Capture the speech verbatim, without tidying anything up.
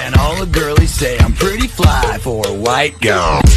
And all the girlies say I'm pretty fly for a white girl.